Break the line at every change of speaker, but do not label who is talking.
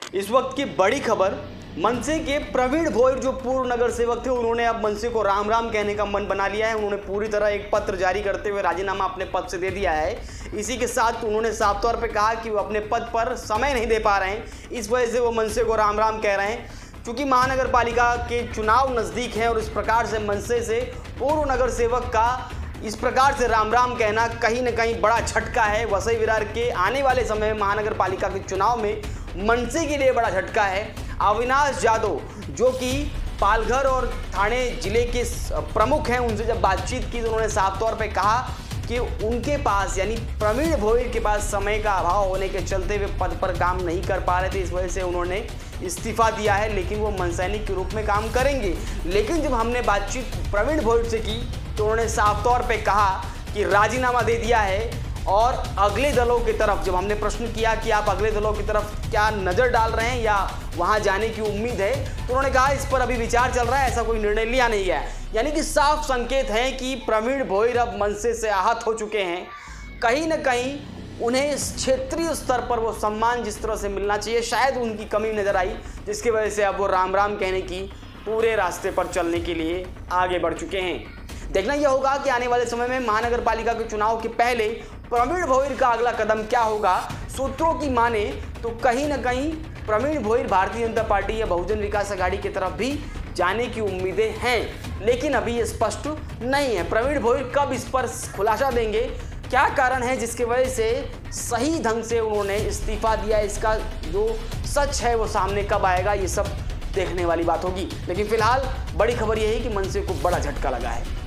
इस वक्त की बड़ी खबर, मनसे के प्रवीण भोईर जो पूर्व नगर सेवक थे, उन्होंने अब मनसे को राम राम कहने का मन बना लिया है। उन्होंने पूरी तरह एक पत्र जारी करते हुए राजीनामा अपने पद से दे दिया है। इसी के साथ उन्होंने साफ तौर पे कहा कि वो अपने पद पर समय नहीं दे पा रहे हैं, इस वजह से वो मनसे को राम राम कह रहे हैं। क्योंकि महानगर पालिका के चुनाव नज़दीक हैं और इस प्रकार से मनसे से पूर्व नगर सेवक का इस प्रकार से राम राम कहना कहीं न कहीं बड़ा झटका है। वसई विरार के आने वाले समय में महानगर पालिका के चुनाव में मनसे के लिए बड़ा झटका है। अविनाश यादव जो कि पालघर और ठाणे जिले के प्रमुख हैं, उनसे जब बातचीत की तो उन्होंने साफ तौर पे कहा कि उनके पास यानी प्रवीण भोईर के पास समय का अभाव होने के चलते वे पद पर काम नहीं कर पा रहे थे, इस वजह से उन्होंने इस्तीफा दिया है। लेकिन वो मनसैनिक के रूप में काम करेंगे। लेकिन जब हमने बातचीत प्रवीण भोईर से की तो उन्होंने साफ तौर पे कहा कि राजीनामा दे दिया है और अगले दलों की तरफ, जब हमने प्रश्न किया कि आप अगले दलों की तरफ क्या नज़र डाल रहे हैं या वहां जाने की उम्मीद है, तो उन्होंने कहा इस पर अभी विचार चल रहा है, ऐसा कोई निर्णय लिया नहीं है। यानी कि साफ संकेत है कि प्रवीण भोईर अब मनसे से आहत हो चुके हैं। कहीं ना कहीं उन्हें इस क्षेत्रीय स्तर पर वो सम्मान जिस तरह से मिलना चाहिए, शायद उनकी कमी नजर आई, जिसकी वजह से अब वो राम राम कहने की पूरे रास्ते पर चलने के लिए आगे बढ़ चुके हैं। देखना यह होगा कि आने वाले समय में महानगर पालिका के चुनाव के पहले प्रवीण भोईर का अगला कदम क्या होगा। सूत्रों की माने तो कहीं ना कहीं प्रवीण भोईर भारतीय जनता पार्टी या बहुजन विकास अघाड़ी की तरफ भी जाने की उम्मीदें हैं, लेकिन अभी ये स्पष्ट नहीं है। प्रवीण भोईर कब इस पर खुलासा देंगे, क्या कारण है जिसकी वजह से सही ढंग से उन्होंने इस्तीफा दिया, इसका जो सच है वो सामने कब आएगा, ये सब देखने वाली बात होगी। लेकिन फिलहाल बड़ी खबर यह है कि मनसे को बड़ा झटका लगा है।